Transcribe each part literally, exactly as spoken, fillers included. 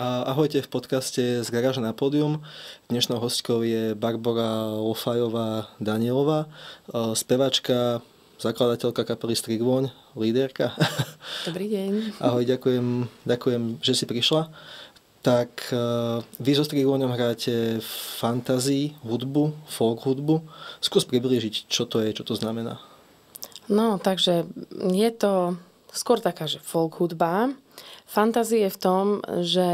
Ahojte v podcaste z Garáže na pódium. Dnešnou hostkou je Barbora Lofajová Danielová, spevačka, zakladateľka kapely Strigvoň, líderka. Dobrý deň. Ahoj, ďakujem, ďakujem, že si prišla. Tak vy so Strigvoňom hráte fantasy hudbu, folk hudbu. Skús priblížiť, čo to je, čo to znamená. No, takže je to skôr taká, že folk hudba. Fantázie je v tom, že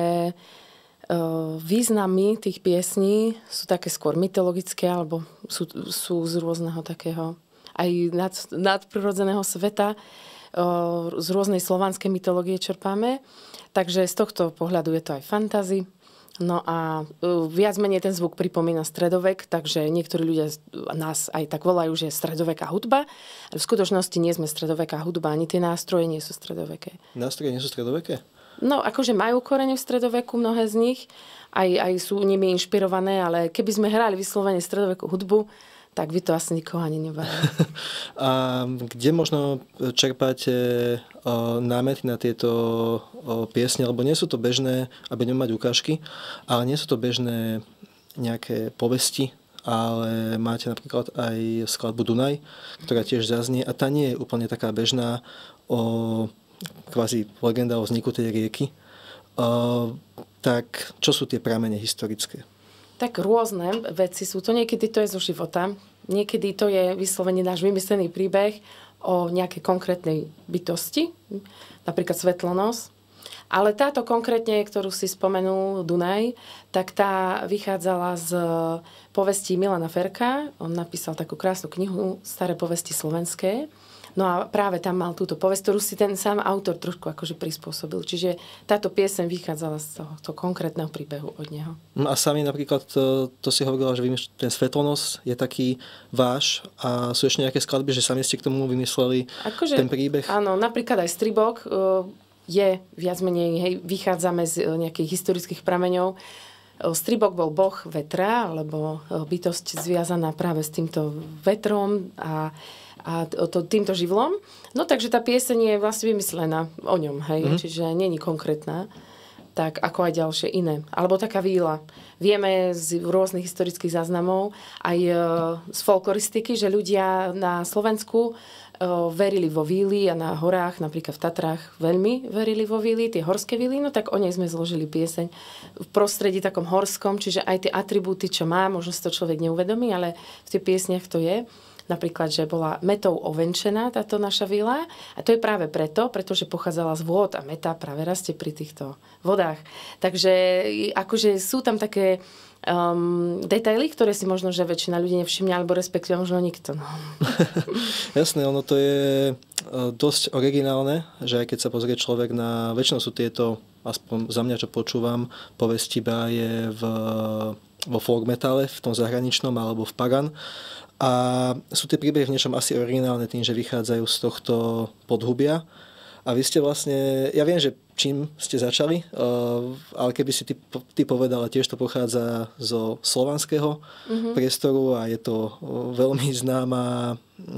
významy tých piesní sú také skôr mytologické, alebo sú, sú z rôzneho takého aj nad, nadprirodzeného sveta, z rôznej slovanskej mytológie čerpáme. Takže z tohto pohľadu je to aj fantasy. No a viac menej ten zvuk pripomína stredovek, takže niektorí ľudia nás aj tak volajú, že je stredoveká hudba. Ale v skutočnosti nie sme stredoveká hudba, ani tie nástroje nie sú stredoveké. Nástroje nie sú stredoveké? No, akože majú korene v stredoveku, mnohé z nich, aj, aj sú nimi inšpirované, ale keby sme hrali vyslovene stredovekú hudbu, tak by to asi nikoho ani nebavilo. A kde možno čerpáte námety na tieto piesne? Lebo nie sú to bežné, aby nemať ukážky, ale nie sú to bežné nejaké povesti, ale máte napríklad aj skladbu Dunaj, ktorá tiež zaznie a tá nie je úplne taká bežná, o kvázi legenda o vzniku tej rieky. Tak čo sú tie pramene historické? Tak rôzne veci sú to. Niekedy to je zo života. Niekedy to je vyslovene náš vymyslený príbeh o nejakej konkrétnej bytosti. Napríklad Svetlonos. Ale táto konkrétne, ktorú si spomenul, Dunaj, tak tá vychádzala z povestí Milana Ferka. On napísal takú krásnu knihu Staré povesti slovenské. No a práve tam mal túto povesť, ktorú si ten sám autor trošku akože prispôsobil. Čiže táto pieseň vychádzala z toho, toho konkrétneho príbehu od neho. No a sami napríklad, to, to si hovorila, že ten Svetlonos je taký váš a sú ešte nejaké skladby, že sami ste k tomu vymysleli akože, ten príbeh? Áno, napríklad aj Stribok je viac menej, hej, vychádzame z nejakých historických prameňov. Stribok bol boh vetra, alebo bytosť zviazaná práve s týmto vetrom a a to, týmto živlom. No takže tá pieseň je vlastne vymyslená o ňom, hej, mm-hmm. čiže nie je konkrétna, tak ako aj ďalšie iné. Alebo taká víla. Vieme z rôznych historických záznamov, aj z folkloristiky, že ľudia na Slovensku verili vo víly a na horách, napríklad v Tatrách, veľmi verili vo víly, tie horské víly, no tak o nej sme zložili pieseň v prostredí takom horskom, čiže aj tie atribúty, čo má, možno si to človek neuvedomí, ale v tých piesniach to je. Napríklad, že bola metou ovenčená táto naša vila. A to je práve preto, pretože pochádzala z vôd a meta práve rastie pri týchto vodách. Takže akože sú tam také um, detaily, ktoré si možno, že väčšina ľudí nevšimne, alebo respektíve možno nikto. No. Jasné, ono to je dosť originálne, že aj keď sa pozrie človek na... Väčšinou sú tieto, aspoň za mňa, čo počúvam, povesti báje v, vo folk metale, v tom zahraničnom alebo v pagan. A sú tie príbehy v niečom asi originálne tým, že vychádzajú z tohto podhubia. A vy ste vlastne, ja viem, že čím ste začali, ale keby si ty, ty povedala, tiež to pochádza zo slovanského mm-hmm. priestoru a je to veľmi známa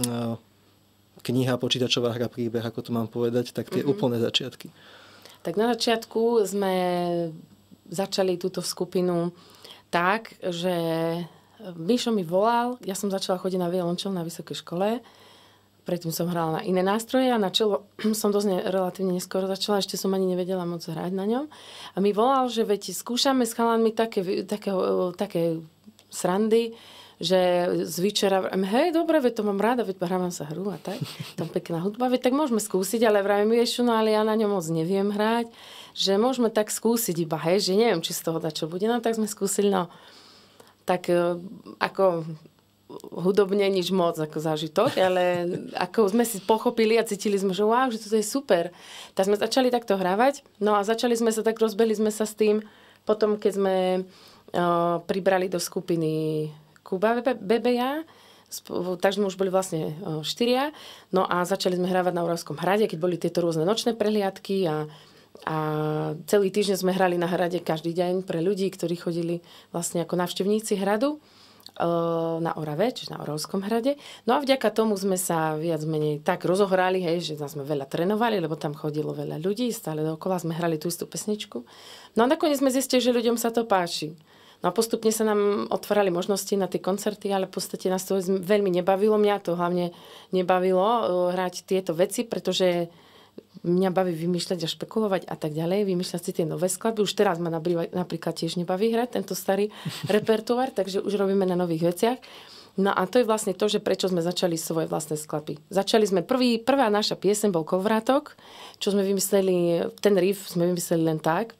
kniha, počítačová hra, príbeh, ako to mám povedať, tak tie mm-hmm. úplné začiatky. Tak na začiatku sme začali túto skupinu tak, že Mišo mi volal, ja som začala chodiť na violončel na vysokej škole, predtým som hrala na iné nástroje a na čelo som dosť ne, relatívne neskoro začala, ešte som ani nevedela moc hrať na ňom. A mi volal, že veď skúšame s chalanmi také, také, také srandy, že z večera, hej, dobre, veď to mám rada, veď hrávam sa hru a tak, tam pekná hudba, veď tak môžeme skúsiť, ale vravím, vieš, no ale ja na ňom moc neviem hrať, že môžeme tak skúsiť iba, hej, že neviem, či z toho dačo bude, no tak sme skúsili, no tak ako hudobne nič moc ako zážitok, ale ako sme si pochopili a cítili sme, že wow, že toto je super. Tak sme začali takto hrávať, no a začali sme sa tak, rozbehli sme sa s tým, potom keď sme uh, pribrali do skupiny Kuba Bebeja, takže sme už boli vlastne uh, štyria, no a začali sme hrávať na Oravskom hrade, keď boli tieto rôzne nočné prehliadky a A celý týždeň sme hrali na hrade každý deň pre ľudí, ktorí chodili vlastne ako návštevníci hradu. na Orave, čiže na Oravskom hrade. No a vďaka tomu sme sa viac menej tak rozohrali, hej, že sme veľa trénovali, lebo tam chodilo veľa ľudí, stále dookola sme hrali tú istú pesničku. No a nakoniec sme zistili, že ľuďom sa to páči. No a postupne sa nám otvárali možnosti na tie koncerty, ale v podstate nás to veľmi nebavilo. Mňa to hlavne nebavilo hrať tieto veci, pretože mňa baví vymýšľať a špekulovať a tak ďalej, vymýšľať si tie nové skladby. Už teraz ma napríklad tiež nebaví hrať tento starý repertoár, takže už robíme na nových veciach. No a to je vlastne to, že prečo sme začali svoje vlastné skladby. Začali sme, prvý, prvá naša pieseň bol Kolvrátok, čo sme vymysleli, ten riff sme vymysleli len tak,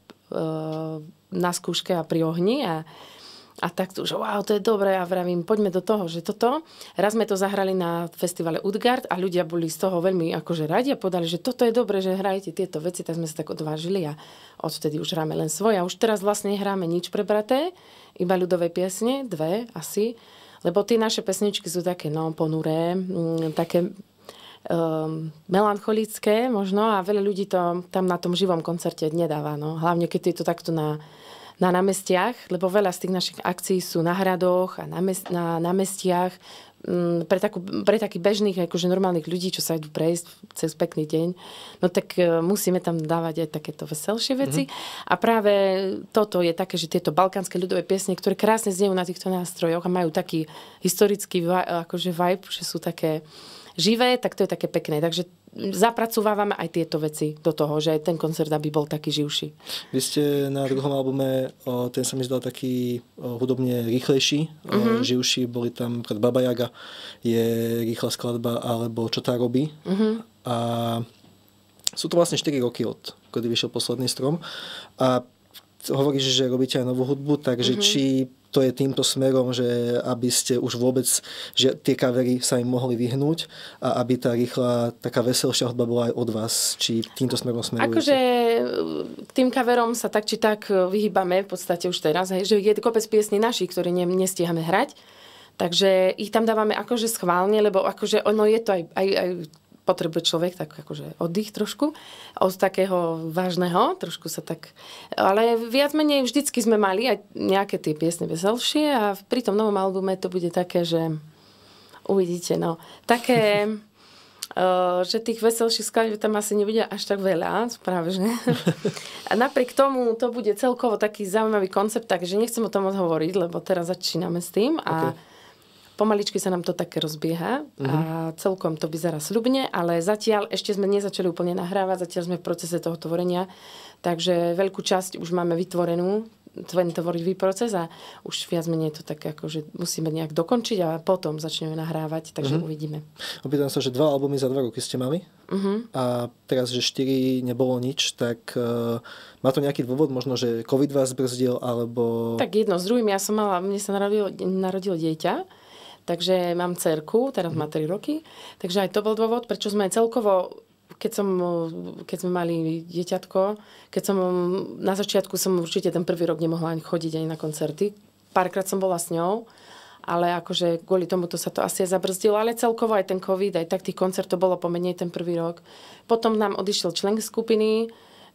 na skúške a pri ohni a, a tak tu, že wow, to je dobré a vravím, poďme do toho, že toto. Raz sme to zahrali na festivale Utgard a ľudia boli z toho veľmi akože radi a povedali, že toto je dobré, že hrajete tieto veci, tak sme sa tak odvážili a odvtedy už hráme len svoje. A už teraz vlastne hráme nič prebraté, iba ľudové piesne, dve asi, lebo tie naše pesničky sú také no, ponuré, m, také Um, melancholické možno a veľa ľudí to tam na tom živom koncerte nedáva. No. Hlavne keď je to takto na, na námestiach, lebo veľa z tých našich akcií sú na hradoch a na, mest, na námestiach um, pre, takú, pre takých bežných, akože normálnych ľudí, čo sa idú prejsť cez pekný deň. No tak uh, musíme tam dávať aj takéto veselšie veci. Mm-hmm. A práve toto je také, že tieto balkánske ľudové piesne, ktoré krásne znejú na týchto nástrojoch a majú taký historický akože vibe, že sú také živé, tak to je také pekné. Takže zapracovávame aj tieto veci do toho, že ten koncert aby bol taký živší. Vy ste na druhom albume, ten sa mi zdal taký hudobne rýchlejší, mm-hmm. živší, boli tam pred Baba Jaga, je rýchla skladba, alebo Čo tá robí. Mm-hmm. A sú to vlastne štyri roky od, kedy vyšiel Posledný strom. A hovoríš, že robíte aj novú hudbu, takže mm-hmm. či to je týmto smerom, že aby ste už vôbec, že tie kavery sa im mohli vyhnúť a aby tá rýchla, taká veselšia hudba bola aj od vás, či týmto smerom smerujete? Akože k tým kaverom sa tak či tak vyhýbame v podstate už teraz, hej, že je kopec piesní našich, ktoré ne, nestíhame hrať, takže ich tam dávame akože schválne, lebo akože ono je to aj, aj, aj potrebuje človek tak akože oddych trošku od takého vážneho, trošku sa tak, ale viac menej vždycky sme mali aj nejaké tie piesne veselšie a pri tom novom albume to bude také, že uvidíte, no, také uh, že tých veselších skladieb tam asi nebude až tak veľa, práve, že a napriek tomu to bude celkovo taký zaujímavý koncept, takže nechcem o tom moc hovoriť, lebo teraz začíname s tým a okay. Pomaličky sa nám to také rozbieha uh-huh. a celkom to vyzerá sľubne, ale zatiaľ ešte sme nezačali úplne nahrávať, zatiaľ sme v procese toho tvorenia, takže veľkú časť už máme vytvorenú, ten tvorivý proces a už viac menej to tak ako, že musíme nejak dokončiť a potom začneme nahrávať, takže uh-huh. uvidíme. Opýtam sa, že dva albumy za dva roky ste mali uh-huh. a teraz, že štyri nebolo nič, tak uh, má to nejaký dôvod, možno, že COVID vás brzdil, alebo... Tak jedno s druhým, ja som mala, mne sa narodilo, narodilo dieťa, takže mám dcerku, teraz má tri roky, takže aj to bol dôvod, prečo sme celkovo, keď, som, keď sme mali dieťatko, keď som na začiatku som určite ten prvý rok nemohla ani chodiť ani na koncerty. Párkrát som bola s ňou, ale akože kvôli tomuto sa to asi aj zabrzdilo, ale celkovo aj ten COVID, aj tak tých koncertov bolo pomenej ten prvý rok. Potom nám odišiel člen skupiny,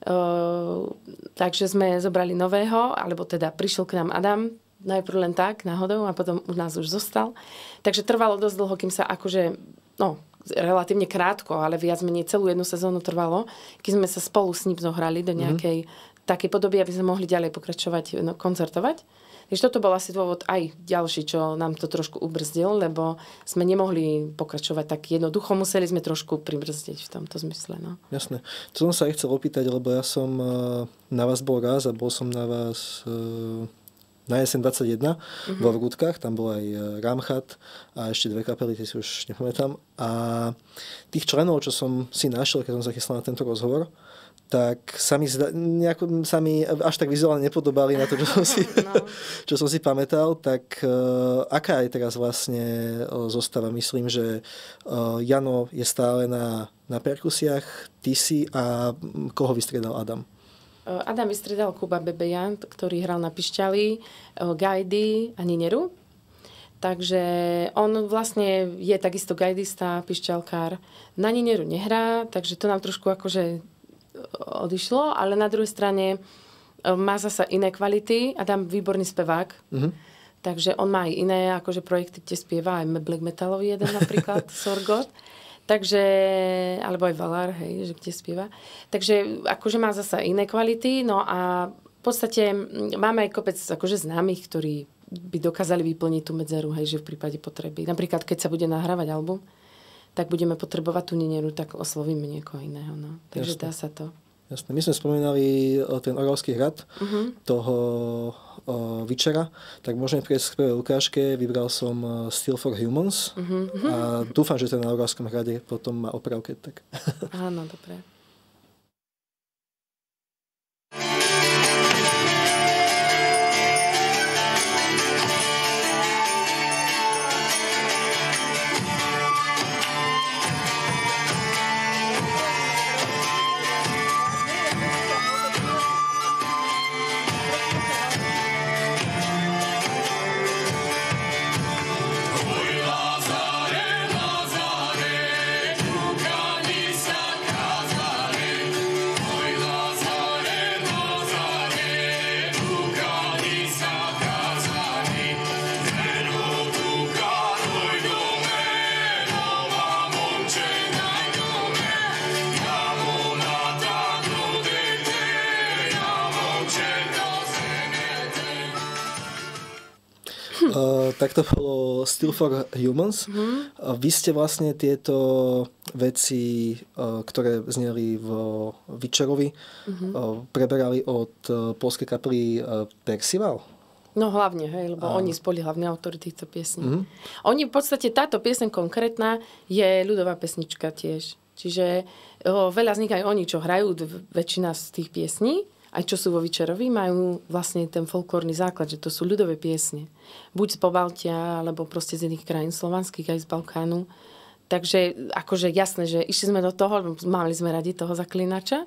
uh, takže sme zobrali nového, alebo teda prišiel k nám Adam, najprv len tak, náhodou, a potom u nás už zostal. Takže trvalo dosť dlho, kým sa akože, no, relatívne krátko, ale viac menej celú jednu sezónu trvalo, kým sme sa spolu s ním zohrali do nejakej mm-hmm. takej podoby, aby sme mohli ďalej pokračovať, no, koncertovať. Takže toto bol asi dôvod aj ďalší, čo nám to trošku ubrzdil, lebo sme nemohli pokračovať tak jednoducho, museli sme trošku pribrzdiť v tomto zmysle. No. Jasné. To som sa aj chcel opýtať, lebo ja som na vás bol raz a bol som na vás... na jeseň dvadsaťjeden uh-huh. vo Vrútkach, tam bol aj Ramchat a ešte dve kapely, tie si už nepamätám. A tých členov, čo som si našiel, keď som sa chystal na tento rozhovor, tak sa mi, zda, nejako, sa mi až tak vizuálne nepodobali na to, čo som si, no. čo som si pamätal. Tak uh, aká je teraz vlastne uh, zostava? Myslím, že uh, Jano je stále na, na perkusiách, ty si a koho vystriedal Adam? Adam vystredal Kuba Bebejan, ktorý hral na pišťali, gajdy a nineru. Takže on vlastne je takisto gajdista, pišťalkár. Na nineru nehrá, takže to nám trošku akože odišlo, ale na druhej strane má zasa iné kvality. Adam výborný spevák. Mm-hmm. Takže on má aj iné akože projekty, kde spieva aj black metalový jeden napríklad, Sorgot. Takže, alebo aj Valar, hej, že kde spieva. Takže akože má zasa iné kvality, no a v podstate máme aj kopec akože známych, ktorí by dokázali vyplniť tú medzeru, hej, že v prípade potreby. Napríklad, keď sa bude nahrávať album, tak budeme potrebovať tú nineru, tak oslovíme niekoho iného, no. Takže Jasne. Dá sa to. Jasne. My sme spomínali ten Oravský hrad, uh-huh. toho uh, Vyčera, tak môžeme prejsť k prvej ukážke. Vybral som uh, Still for Humans uh-huh. a dúfam, že ten na Oravskom hrade potom má opravke. Tak. Áno, dobré. Uh, tak to bolo Still for Humans. Mm-hmm. Uh, vy ste vlastne tieto veci, uh, ktoré zneli v Vyčerovi, mm-hmm. uh, preberali od uh, poľskej kapely uh, Percival? No hlavne, hej, lebo a... oni spoli hlavne autori týchto piesní. Mm-hmm. Oni v podstate, táto pieseň konkrétna je ľudová pesnička tiež. Čiže uh, veľa z nich aj oni, čo hrajú, väčšina z tých piesní, aj čo sú vo Vyčerovi, majú vlastne ten folklórny základ, že to sú ľudové piesne. Buď z Pobaltia, alebo proste z iných krajín slovanských, aj z Balkánu. Takže akože jasné, že išli sme do toho, mali sme radi toho Zaklinača.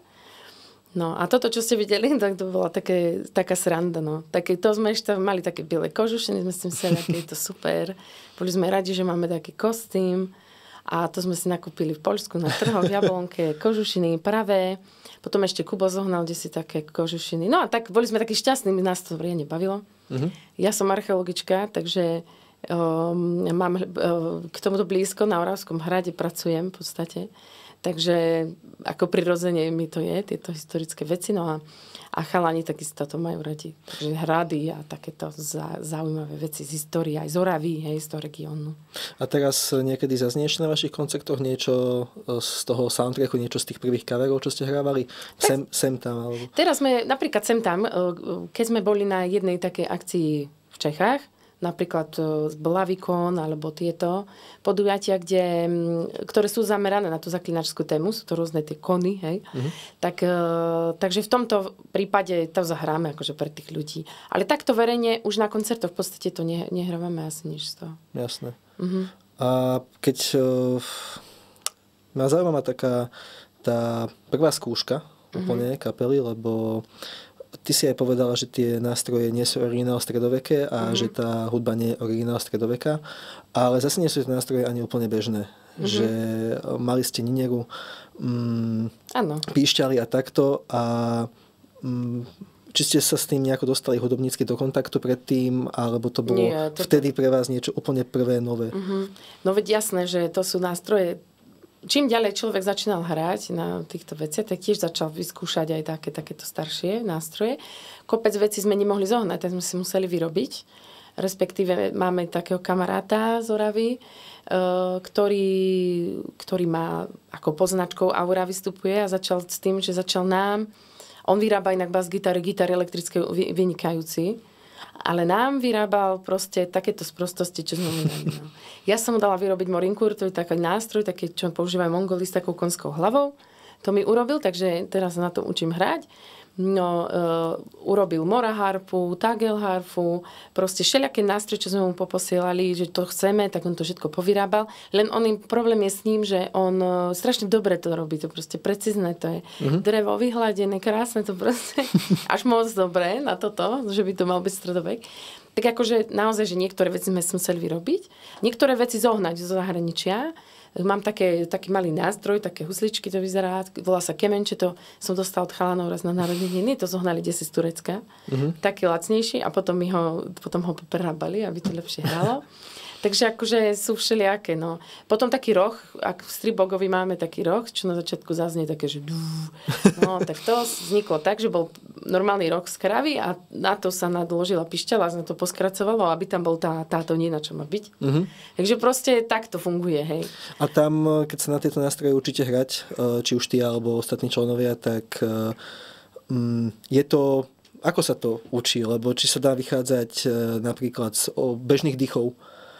No a toto, čo ste videli, tak to bola také, taká sranda. No. Také, to sme ešte mali také biele kožušiny, sme si mysleli, aké je to super. Boli sme radi, že máme taký kostým. A to sme si nakúpili v Poľsku na trhoch, v Jablonke, kožušiny pravé. Potom ešte Kubo zohnal, kde si také kožušiny. No a tak boli sme takí šťastní, nás to vrije nebavilo. Uh-huh. Ja som archeologička, takže um, mám uh, k tomuto blízko, na Oravskom hrade pracujem v podstate. Takže ako prirodzene mi to je, tieto historické veci. No a, a chalani takisto to majú radi. Takže hrady a takéto zá, zaujímavé veci z histórie, aj z Oravy, hej, z toho regiónu. A teraz niekedy zaznieš na vašich koncertoch niečo z toho soundtracku, niečo z tých prvých coverov, čo ste hrávali? Sem, sem tam? Alebo... Teraz sme, napríklad sem tam, keď sme boli na jednej takej akcii v Čechách, napríklad z Blavikon alebo tieto podujatia, kde, ktoré sú zamerané na tú zaklinačskú tému, sú to rôzne tie kony, hej. Uh-huh. Tak, takže v tomto prípade to zahráme akože pre tých ľudí. Ale takto verejne už na koncertoch v podstate to ne, nehrávame asi nič z toho. Jasné. Uh-huh. A keď uh, ma zaujímavá taká tá prvá skúška úplne uh-huh. kapely, lebo ty si aj povedala, že tie nástroje nie sú originál stredoveké a mm-hmm. že tá hudba nie je originál stredoveká, ale zase nie sú tie nástroje ani úplne bežné. Mm-hmm. Že mali ste nineru, mm, píšťali a takto a mm, či ste sa s tým nejako dostali hudobnícky do kontaktu predtým, alebo to bolo nie, to... vtedy pre vás niečo úplne prvé, nové? Mm-hmm. No veď jasné, že to sú nástroje. Čím ďalej človek začínal hrať na týchto veciach, tak tiež začal vyskúšať aj také, takéto staršie nástroje. Kopec vecí sme nemohli zohnať, tak sme si museli vyrobiť. Respektíve máme takého kamaráta z Oravy, ktorý, ktorý má ako poznačkou Aura vystupuje a začal s tým, že začal nám, on vyrába inak bas-gitary, gitary elektrické vynikajúci, ale nám vyrábal proste takéto sprostosti, čo sme mali. No. Ja som mu dala vyrobiť morinkur, to je taký nástroj, taký, čo používajú Mongoli s takou konskou hlavou. To mi urobil, takže teraz na tom učím hrať. No, uh, urobil mora harfu, tagel harfu, proste všelijaké nástroje, čo sme mu poposielali, že to chceme, tak on to všetko povyrábal. Len on, problém je s ním, že on uh, strašne dobre to robí, to proste precízne, to je uh-huh. drevo vyhladené, krásne, to proste až moc dobré na toto, že by to mal byť stredovek. Tak akože naozaj, že niektoré veci sme museli vyrobiť, niektoré veci zohnať zo zahraničia, mám také, taký malý nástroj, také husličky to vyzerá, volá sa kemenče, to som dostal od chalanov raz na narodeniny, to zohnali desi z Turecka. Uh-huh. Taký lacnejší a potom, mi ho, potom ho prerábali, aby to lepšie hralo. Takže akože sú všelijaké, no. Potom taký roh, ak v Stribogovi máme taký roh, čo na začiatku zaznie také, že no, tak to vzniklo tak, že bol normálny roh z kravy a na to sa nadložila pišťala, sa to poskracovalo, aby tam bol tá, táto nie na čo má byť. Uh-huh. Takže proste tak to funguje, hej. A tam, keď sa na tieto nástroje učíte hrať, či už ty alebo ostatní členovia, tak je to, ako sa to učí? Lebo či sa dá vychádzať napríklad z bežných dýchov,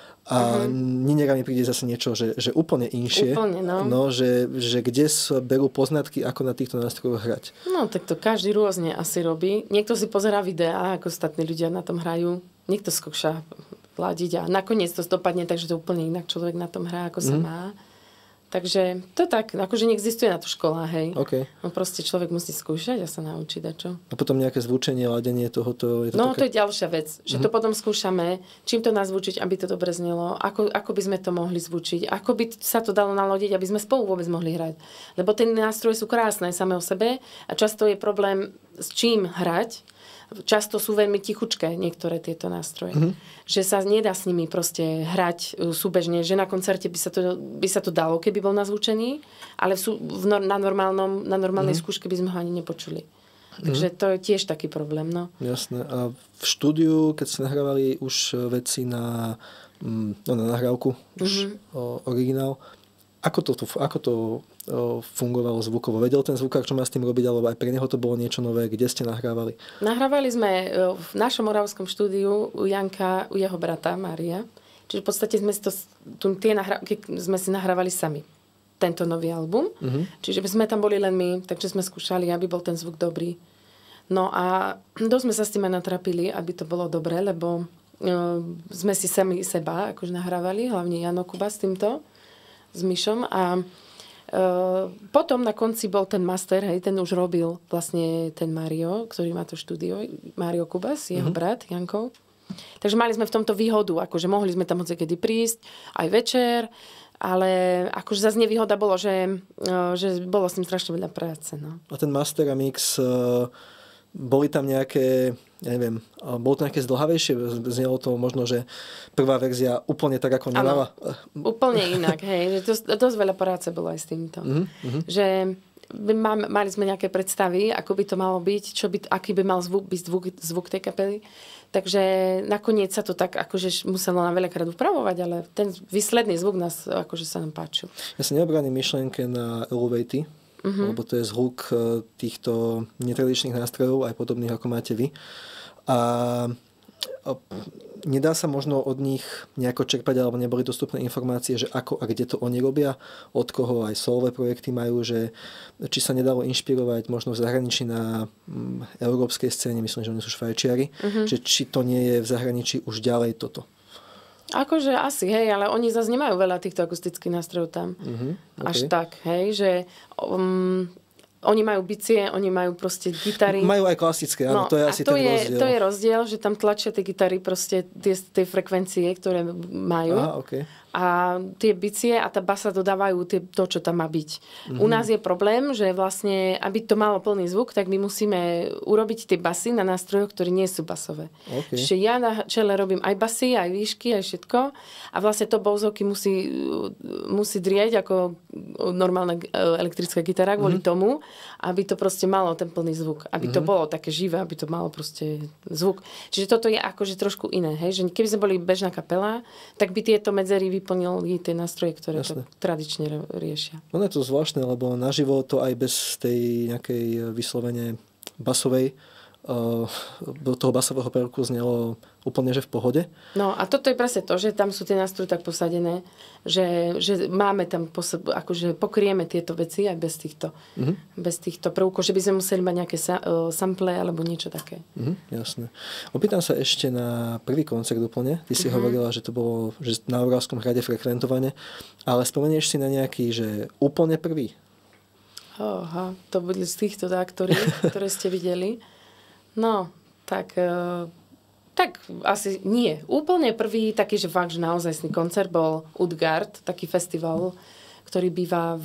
a uh-huh. Ninera mi príde zase niečo, že, že úplne inšie. Úplne, no. no že, že kde sa berú poznatky, ako na týchto nástrojoch hrať. No, tak to každý rôzne asi robí. Niekto si pozerá videá, ako ostatní ľudia na tom hrajú. Niekto skúša ladiť a nakoniec to dopadne tak, že to úplne inak človek na tom hrá, ako sa uh-huh. má. Takže to tak, akože neexistuje na to škola, hej. Okay. No proste človek musí skúšať a sa naučiť dačo. A potom nejaké zvučenie, ladenie tohoto... Je to no také... to je ďalšia vec, že uh-huh. to potom skúšame, čím to nazvučiť, aby to dobre znelo, ako, ako by sme to mohli zvučiť, ako by sa to dalo nalodiť, aby sme spolu vôbec mohli hrať. Lebo tie nástroje sú krásne same o sebe a často je problém s čím hrať. Často sú veľmi tichučké niektoré tieto nástroje. Mm-hmm. Že sa nedá s nimi proste hrať súbežne, že na koncerte by sa to, by sa to dalo, keby bol nazvučený, ale v, v, na, normálnom, na normálnej mm-hmm. skúške by sme ho ani nepočuli. Takže to je tiež taký problém. No. Jasné. A v štúdiu, keď ste nahrávali už veci na, no, na nahrávku, už mm-hmm. o, originál, ako to, ako to o, fungovalo zvukovo? Vedel ten zvukár, čo má s tým robiť, alebo aj pre neho to bolo niečo nové? Kde ste nahrávali? Nahrávali sme v našom moravskom štúdiu u Janka, u jeho brata Mária. Čiže v podstate sme si, to, tu, tie nahrávky sme si nahrávali sami. Tento nový album. Uh-huh. Čiže sme tam boli len my, takže sme skúšali, aby bol ten zvuk dobrý. No a dosť sme sa s tým aj natrapili, aby to bolo dobré, lebo uh, sme si sami seba akože nahrávali, hlavne Jano Kuba s týmto, s Mišom a e, potom na konci bol ten master, hej, ten už robil vlastne ten Mário, ktorý má to štúdio, Mário Kubas, jeho mm-hmm. brat, Janko. Takže mali sme v tomto výhodu, akože mohli sme tam hocikedy prísť, aj večer, ale akože zase nevýhoda bolo, že, e, že bolo s tým strašne veľa práce. No. A ten master a mix, e, boli tam nejaké, ja neviem, bolo to nejaké zdlhavejšie? Znelo to možno, že prvá verzia úplne tak, ako nemala? Úplne inak, hej. Že dosť, dosť veľa práce bolo aj s týmto. Mm-hmm. Že my mali sme nejaké predstavy, ako by to malo byť, čo by, aký by mal zvuk, byť zvuk, zvuk tej kapely. Takže nakoniec sa to tak akože muselo nám veľakrát upravovať, ale ten výsledný zvuk nás akože sa nám páčil. Ja sa neobránim myšlienke na Elevate, uh-huh. lebo to je zhluk týchto netradičných nástrojov, aj podobných, ako máte vy. A, a nedá sa možno od nich nejako čerpať, alebo neboli dostupné informácie, že ako a kde to oni robia, od koho aj solové projekty majú, že či sa nedalo inšpirovať možno v zahraničí na m, európskej scéne, myslím, že oni sú Švajčiari, uh-huh. že či to nie je v zahraničí už ďalej toto. Akože asi, hej, ale oni zase nemajú veľa týchto akustických nástrojov tam. Uh-huh, okay. Až tak, hej, že um, oni majú bicie, oni majú proste gitary. Majú aj klasické, áno, no, to je asi to ten je, rozdiel. To je rozdiel, že tam tlačia tie gitary proste tie, tie frekvencie, ktoré majú. Aha, okay. A tie bicie a tá basa dodávajú tie, to, čo tam má byť. Mm-hmm. U nás je problém, že vlastne, aby to malo plný zvuk, tak my musíme urobiť tie basy na nástrojoch, ktoré nie sú basové. Okay. Čiže ja na čele robím aj basy, aj výšky, aj všetko. A vlastne to bouzovky musí, musí drieť ako normálna elektrická gitara kvôli mm-hmm. tomu, aby to proste malo ten plný zvuk. Aby mm-hmm. to bolo také živé, aby to malo proste zvuk. Čiže toto je akože trošku iné. Hej? Že keby sme boli bežná kapela, tak by tieto medzery vyplnili tie nástroje, ktoré Jasne. To tradične riešia. No je to zvláštne, lebo naživo to aj bez tej nejakej vyslovene basovej do toho basového prvku znelo úplne, že v pohode. No a toto je presne to, že tam sú tie nástroje tak posadené, že, že máme tam, posa- akože pokrieme tieto veci aj bez týchto, mm-hmm. bez týchto prvkov, že by sme museli mať nejaké sa- sample alebo niečo také. Mm-hmm, jasné. Opýtam sa ešte na prvý koncert úplne. Ty si mm-hmm. hovorila, že to bolo že na Oravskom hrade frekventovane, ale spomenieš si na nejaký, že úplne prvý? Oha, to boli z týchto aktorí, ktoré ste videli. No, tak Tak asi nie. Úplne prvý taký, že fakt, že naozajstný koncert bol Utgard, taký festival, ktorý býva v,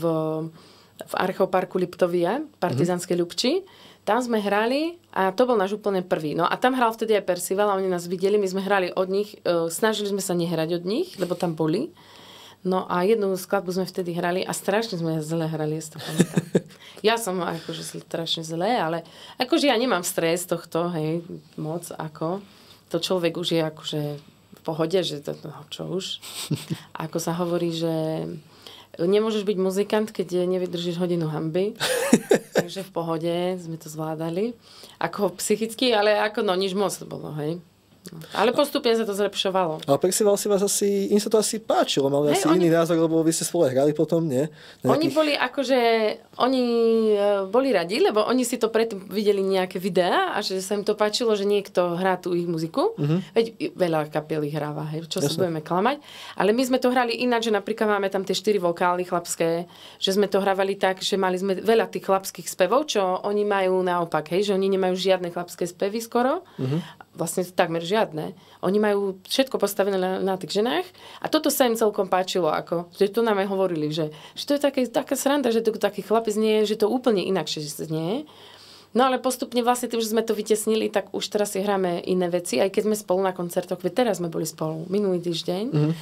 v Archeoparku Liptovia, partizánskej Ľubči. Tam sme hrali a to bol náš úplne prvý. No a tam hral vtedy aj Percival a oni nás videli, my sme hrali od nich, snažili sme sa nehrať od nich, lebo tam boli. No a jednu skladbu sme vtedy hrali a strašne sme zle hrali, ja si to pamätám. Ja som akože strašne zle, ale akože ja nemám stres tohto, hej, moc ako. To človek už je akože v pohode, že to, no, čo už. Ako sa hovorí, že nemôžeš byť muzikant, keď nevydržíš hodinu hanby. Takže v pohode sme to zvládali. Ako psychicky, ale ako no nič moc to bolo, hej. No. Ale postupne sa to zlepšovalo. Ale Percival si vás asi, im sa to asi páčilo, mali hey, asi oni, iný názor, lebo vy ste spolu hrali potom, nie? Na oni nejakých... boli akože, oni boli radi, lebo oni si to predtým videli nejaké videá a že sa im to páčilo, že niekto hrá tú ich muziku. Uh-huh. Veď veľa kapiel hráva, hej, čo Jasne. Sa budeme klamať. Ale my sme to hrali ináč, že napríklad máme tam tie štyri vokály chlapské, že sme to hrávali tak, že mali sme veľa tých chlapských spevov, čo oni majú naopak, hej, že oni nemajú žiadne chlapské spevy skoro. Uh-huh. Vlastne takmer žiadne. Oni majú všetko postavené na, na tých ženách a toto sa im celkom páčilo, ako, že to nám aj hovorili, že, že to je také, taká sranda, že to taký chlapec nie, že to úplne inakšie znie. No ale postupne vlastne tým, že sme to vytesnili, tak už teraz si hráme iné veci, aj keď sme spolu na koncertoch, veď teraz sme boli spolu minulý týždeň, mm-hmm.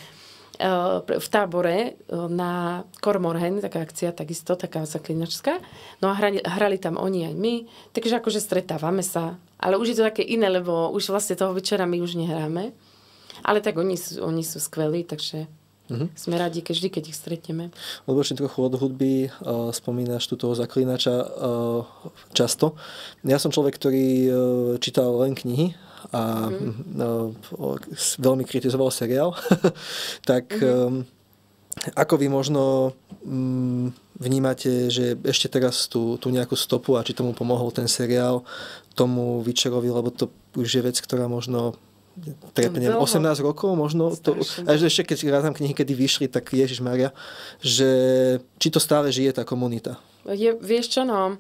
v tábore na Kormorhen, taká akcia takisto, taká zaklinačská. No a hrali, hrali tam oni aj my, takže akože stretávame sa. Ale už je to také iné, lebo už vlastne toho večera my už nehráme. Ale tak oni sú, oni sú skvelí, takže uh-huh. sme radi, keď vždy, keď ich stretneme. Odbočím trochu od hudby, uh, spomínaš tu toho zaklínača uh, často. Ja som človek, ktorý uh, čítal len knihy a uh-huh. uh, veľmi kritizoval seriál. tak uh-huh. um, ako vy možno um, vnímate, že ešte teraz tú, tú nejakú stopu a či tomu pomohol ten seriál tomu Witcherovi, lebo to už je vec, ktorá možno trepne osemnásť rokov možno. To, až ešte keď rátam knihy, kedy vyšli, tak Ježišmaria, že či to stále žije tá komunita? Je, vieš čo, no,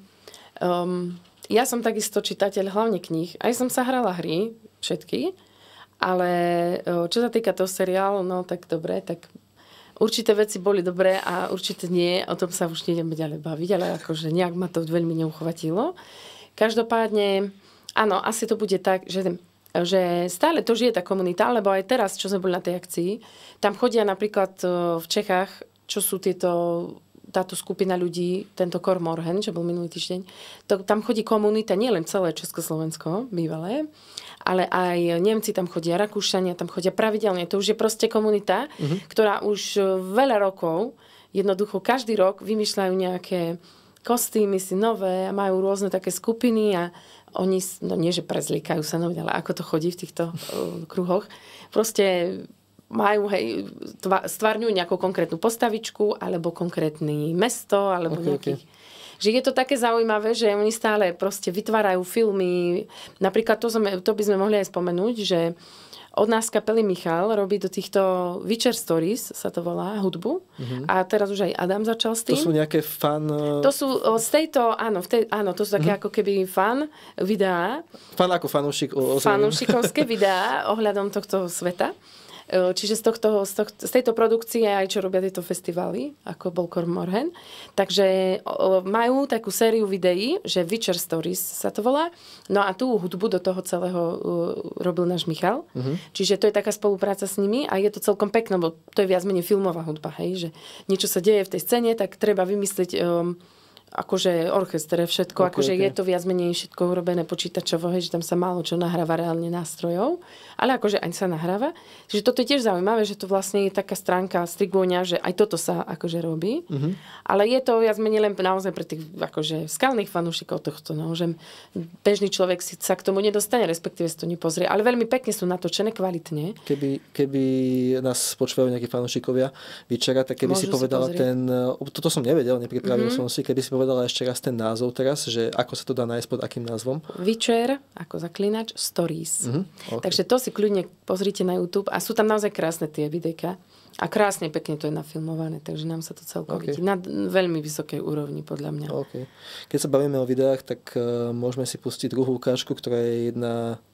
um, ja som takisto čitateľ hlavne kníh. Aj som sa hrala hry, všetky, ale čo sa týka toho seriálu, no tak dobre, tak určité veci boli dobré a určite nie, o tom sa už nejdeme ďalej baviť, ale akože nejak ma to veľmi neuchvatilo. Každopádne, áno, asi to bude tak, že, že stále to žije tá komunita, lebo aj teraz, čo sme boli na tej akcii, tam chodia napríklad v Čechách, čo sú tieto, táto skupina ľudí, tento Kormorhen, čo bol minulý týždeň, to, tam chodí komunita, nielen celé Československo, bývalé, ale aj Nemci tam chodia, Rakúšania tam chodia pravidelne. To už je proste komunita, uh-huh. ktorá už veľa rokov, jednoducho každý rok vymýšľajú nejaké kostýmy si nové a majú rôzne také skupiny a oni, no nie, že prezlíkajú sa, no, ale ako to chodí v týchto uh, kruhoch. Proste majú, hej, tva, stvárňujú nejakú konkrétnu postavičku alebo konkrétne mesto, alebo okay, nejakých... Okay. Že je to také zaujímavé, že oni stále proste vytvárajú filmy. Napríklad to, sme, to by sme mohli aj spomenúť, že od nás kapely Michal robí do týchto Witcher Stories, sa to volá, hudbu. Uh-huh. A teraz už aj Adam začal s tým. To sú nejaké fan... To sú z tejto, áno, v tej, áno to sú také uh-huh. ako keby fan videá. Fan ako fanúšik. Fanúšikovské videá ohľadom tohto sveta. Čiže z, tohto, z, tohto, z tejto produkcie aj čo robia tieto festivaly, ako bol Kormorhen. Takže majú takú sériu videí, že Witcher Stories sa to volá. No a tú hudbu do toho celého robil náš Michal. Uh-huh. Čiže to je taká spolupráca s nimi a je to celkom pekné, bo to je viac menej filmová hudba, hej, že niečo sa deje v tej scéne, tak treba vymyslieť um, akože orchestre, všetko, okay, akože okay. je to viac menej všetko urobené počítačovo, hej, že tam sa málo čo nahráva reálne nástrojov, ale akože aj sa nahráva. Čiže toto je tiež zaujímavé, že to vlastne je taká stránka strigóňa, že aj toto sa akože robí. Uh-huh. Ale je to viac menej len naozaj pre tých akože skalných fanúšikov tohto, no, že bežný človek si sa k tomu nedostane, respektíve si to nepozrie, ale veľmi pekne sú natočené kvalitne. Keby, keby nás počúvajú nejakí fanúšikovia Witchera, tak keby Môžu si povedala si ten, toto som nevedel, nepripravil uh-huh. som si, keby si povedala ešte raz ten názov teraz, že ako sa to dá nájsť pod akým názvom? Witcher, ako zaklinač, Stories. Uh-huh. Okay. Takže to si kľudne pozrite na YouTube a sú tam naozaj krásne tie videjka. A krásne, pekne to je nafilmované, takže nám sa to celkom okay. vidí. Na veľmi vysokej úrovni, podľa mňa. Okay. Keď sa bavíme o videách, tak uh, môžeme si pustiť druhú ukážku, ktorá je jedna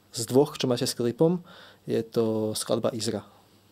z dvoch, čo máte s klipom, je to skladba Izra.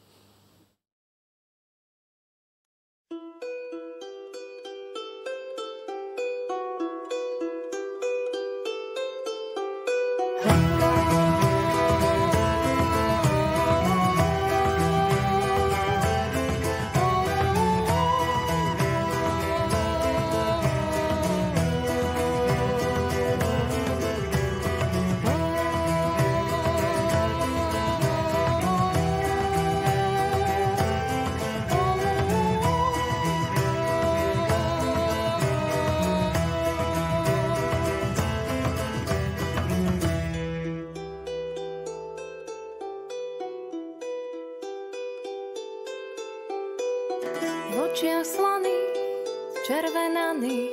Očiach slaný, červenaný,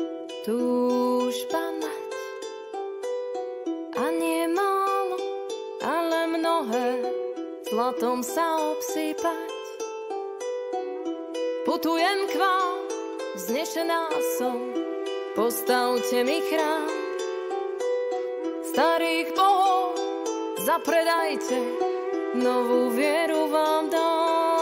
túžba mať. A nie málo, ale mnohé, zlatom sa obsýpať. Putujem k vám, vznešená som, postavte mi chrám. Starých bohov zapredajte, novú vieru vám dám.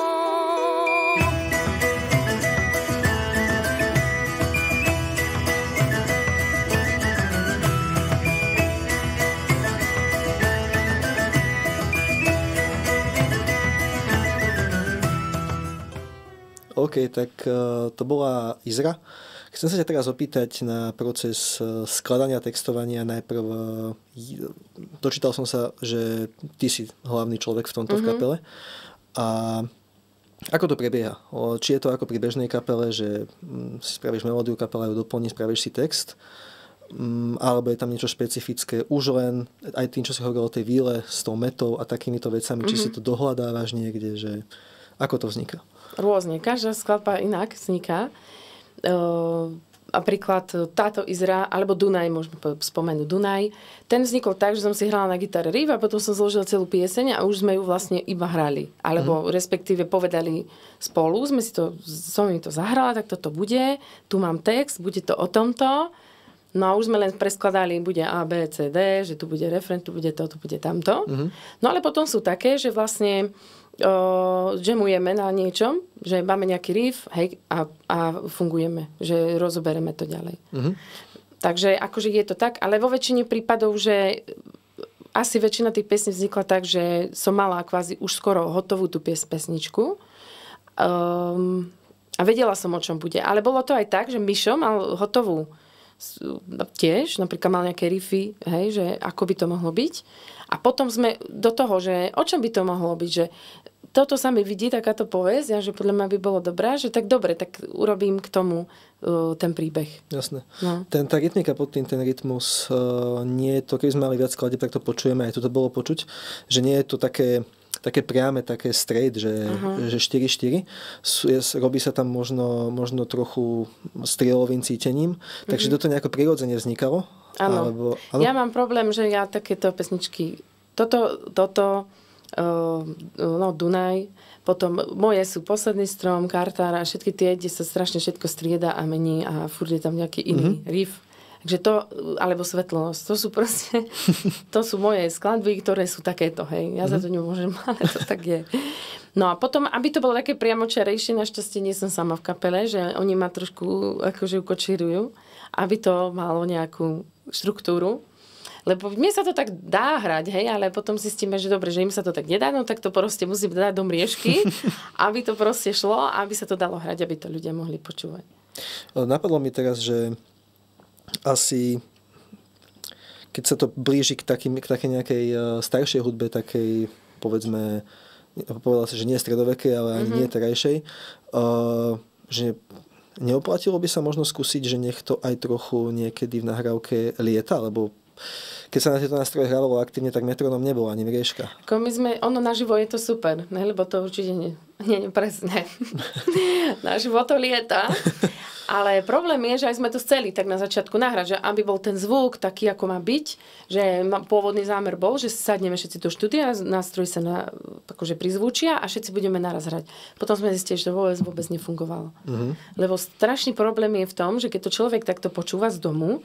OK, tak uh, to bola Izra. Chcem sa ťa teraz opýtať na proces uh, skladania, textovania. Najprv uh, dočítal som sa, že ty si hlavný človek v tomto mm-hmm. v kapele. A ako to prebieha? O, či je to ako pri bežnej kapele, že um, si spravíš melódiu, kapela ju doplní, spravíš si text? Um, alebo je tam niečo špecifické? Už len aj tým, čo si hovoril o tej víle s tou metou a takýmito vecami, mm-hmm. či si to dohľadávaš niekde, že ako to vzniká? Rôzne. Každá skladba inak vzniká. Uh, napríklad táto Izra, alebo Dunaj, môžeme spomenúť Dunaj. Ten vznikol tak, že som si hrala na gitare riff a potom som zložila celú pieseň a už sme ju vlastne iba hrali. Alebo mm. respektíve povedali spolu, sme si to, som mi to zahrala, tak toto bude. Tu mám text, bude to o tomto. No a už sme len preskladali, bude A, B, C, D, že tu bude refrén, tu bude to, tu bude tamto. Mm. No ale potom sú také, že vlastne Uh, jamujeme na niečom, že máme nejaký riff, hej, a, a fungujeme, že rozoberieme to ďalej. Uh-huh. Takže akože je to tak, ale vo väčšine prípadov, že asi väčšina tých piesní vznikla tak, že som mala kvázi už skoro hotovú tú pies, pesničku um, a vedela som, o čom bude. Ale bolo to aj tak, že Mišo mal hotovú tiež, napríklad mal nejaké riffy, hej, že ako by to mohlo byť. A potom sme do toho, že o čom by to mohlo byť, že toto sa mi vidí, takáto povesť, a že podľa mňa by bolo dobré, že tak dobre, tak urobím k tomu uh, ten príbeh. Jasné. No. Ten, tá rytmika pod tým, ten rytmus, uh, nie je to, keby sme mali viac skladeb, tak to počujeme, aj toto bolo počuť, že nie je to také, také priame, také straight, že, uh-huh. že štyri štyri. Robí sa tam možno, možno trochu strieľovým cítením, takže uh-huh. toto nejako prirodzene vznikalo. Áno. Alebo, áno. Ja mám problém, že ja takéto pesničky, toto, toto uh, no Dunaj, potom moje sú Posledný strom, Kartár a všetky tie, kde sa strašne všetko strieda a mení a furt je tam nejaký iný mm-hmm. riff. Takže to, alebo Svetlosť, to sú proste, to sú moje skladby, ktoré sú takéto, hej. Ja mm-hmm. za to nemôžem, ale to tak je. No a potom, aby to bolo také priamočiarejšie, našťastie nie som sama v kapele, že oni ma trošku akože ukočírujú, aby to malo nejakú štruktúru. Lebo mne sa to tak dá hrať, hej, ale potom zistíme, že dobre, že im sa to tak nedá, no tak to proste musím dať do mriežky, aby to proste šlo, aby sa to dalo hrať, aby to ľudia mohli počúvať. Napadlo mi teraz, že asi keď sa to blíži k, takým, k takej nejakej staršej hudbe, takej, povedzme, povedal sa, že nie stredovekej, ale ani mm-hmm. nie terajšej, uh, že neoplatilo by sa možno skúsiť, že nech to aj trochu niekedy v nahrávke lieta, lebo keď sa na tieto nástroje hrávalo aktívne, tak metronom nebol ani mriežka. Ako my sme, ono naživo je to super, ne? Lebo to určite nie, nie, nie presne. Naživo to lieta. Ale problém je, že aj sme to chceli tak na začiatku nahrať, že aby bol ten zvuk taký, ako má byť, že pôvodný zámer bol, že sadneme všetci do štúdia, nástroj sa na, akože prizvučia a všetci budeme naraz hrať. Potom sme zistili, že to vôbec, vôbec nefungovalo. Uh-huh. Lebo strašný problém je v tom, že keď to človek takto počúva z domu,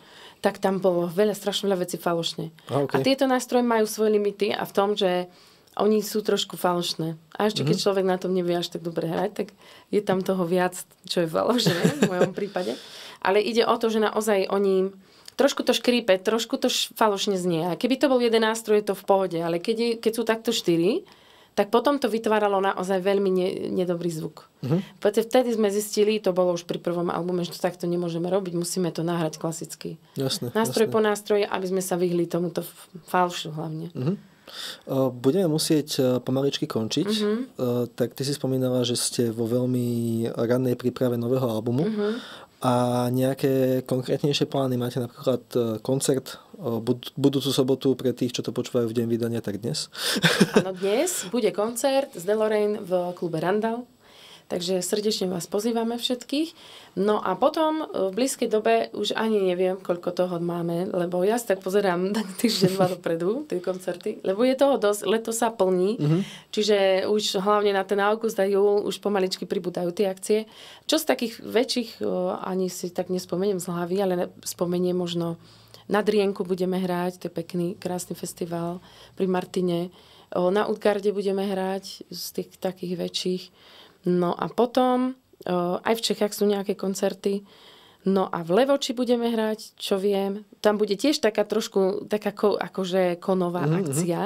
tak tam bolo veľa, strašne veľa vecí falošné. A, okay. A tieto nástroje majú svoje limity a v tom, že oni sú trošku falošné. A ešte keď mm-hmm. človek na tom nevie až tak dobre hrať, tak je tam toho viac, čo je falošné v mojom prípade. Ale ide o to, že naozaj oni trošku to škrípe, trošku to falošne znie. A keby to bol jeden nástroj, je to v pohode. Ale keď, je, keď sú takto štyri, tak potom to vytváralo naozaj veľmi ne, nedobrý zvuk. Mm-hmm. Pretože vtedy sme zistili, to bolo už pri prvom albume, že to takto nemôžeme robiť, musíme to nahrať klasicky. Jasne, nástroj jasne. po nástroji, aby sme sa vyhli tomuto falšu hlavne. Mm-hmm. Budeme musieť pomaličky končiť. Mm-hmm. Tak ty si spomínala, že ste vo veľmi rannej príprave nového albumu. Mm-hmm. A nejaké konkrétnejšie plány máte, napríklad koncert bud- budúcu sobotu pre tých, čo to počúvajú v deň vydania, tak dnes? Áno, dnes bude koncert z Deloraine v klube Randall. Takže srdečne vás pozývame všetkých. No a potom v blízkej dobe už ani neviem, koľko toho máme, lebo ja si tak pozerám tak týždeň, dva dopredu, tie koncerty, lebo je toho dosť, leto sa plní, mm-hmm. čiže už hlavne na ten august a júl už pomaličky pribúdajú tie akcie. Čo z takých väčších, ani si tak nespomeniem z hlavy, ale spomeniem možno na Drienku budeme hrať, to je pekný, krásny festival, pri Martine. Na Utgarde budeme hrať z tých takých väčších. No a potom uh, aj v Čechách sú nejaké koncerty. No a v Levoči budeme hrať, čo viem. Tam bude tiež taká trošku, taká ko, akože konová mm-hmm. akcia.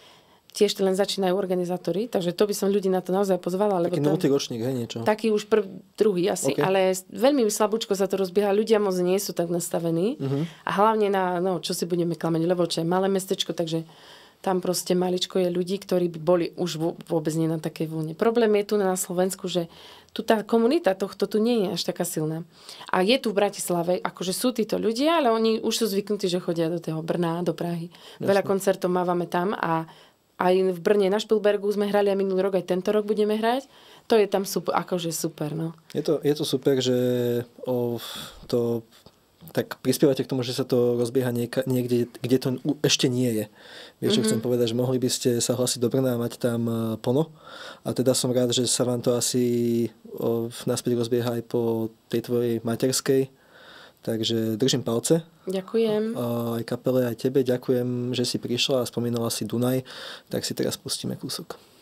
Tiež to len začínajú organizátori, takže to by som ľudí na to naozaj pozvala. Taký nultý ročník, hej, niečo? Taký už prv, druhý asi, okay. Ale veľmi slabúčko sa to rozbieha. Ľudia moc nie sú tak nastavení. Mm-hmm. A hlavne na, no, čo si budeme klamať, Levoče, malé mestečko, takže tam proste maličko je ľudí, ktorí by boli už vôbec nie na takej vlne. Problém je tu na Slovensku, že tu tá komunita tohto tu nie je až taká silná. A je tu v Bratislave, akože sú títo ľudia, ale oni už sú zvyknutí, že chodia do toho Brna, do Prahy. Jasne. Veľa koncertov mávame tam a aj v Brne na Špilbergu sme hrali aj minulý rok, aj tento rok budeme hrať. To je tam super, akože super, no. Je to, je to super, že o, to tak prispievate k tomu, že sa to rozbieha nieka, niekde, kde to ešte nie je. Vieš, čo mm-hmm. chcem povedať, že mohli by ste sa hlasiť do Brna a mať tam plno. A teda som rád, že sa vám to asi o, naspäť rozbieha aj po tej tvojej materskej. Takže držím palce. Ďakujem. Aj kapele, aj tebe. Ďakujem, že si prišla a spomínala si Dunaj. Tak si teraz pustíme kúsok.